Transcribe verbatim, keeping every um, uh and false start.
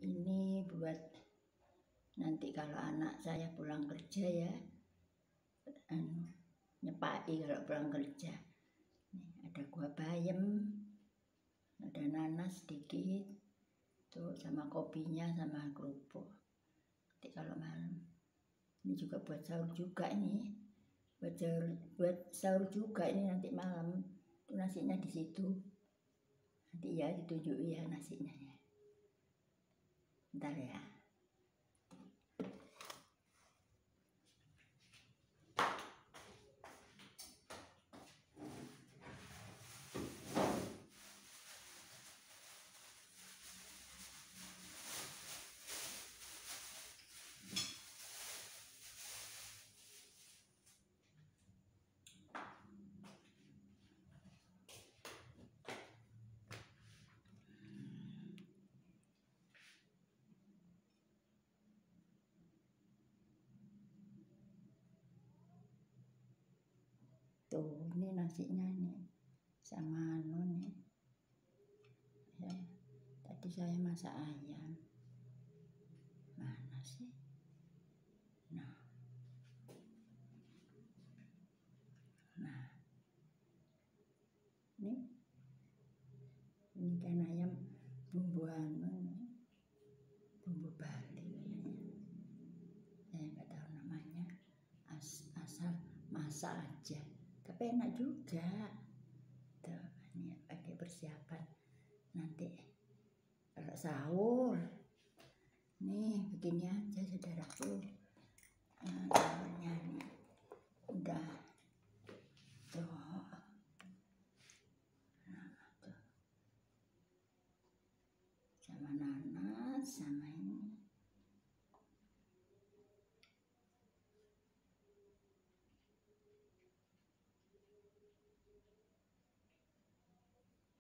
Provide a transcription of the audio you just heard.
ini buat nanti kalau anak saya pulang kerja ya, anu, nyepai kalau pulang kerja. Nih, ada kuah bayam, ada nanas sedikit, tuh sama kopinya sama kerupuk. Nanti kalau malam, ini juga buat sahur juga ini, buat sahur, buat sahur juga ini nanti malam. Itu nasinya di situ. Nanti ya ditunjukin ya nasinya ya. Bentar ya. Tuh, ini nasinya nih sama anu nih. Ya, tadi saya masak ayam. Mana sih? Nah, nah, ini, ini kan ayam bumbu anu nih, bumbu Bali kayaknya. Saya nggak tahu namanya. As, asal masak aja. Tapi enak juga. Tuh, ini pakai persiapan nanti kalau sahur. Nih begini aja saudaraku. Nah, sahurnya nih udah tuh. Nah, tuh. Sama nanas sama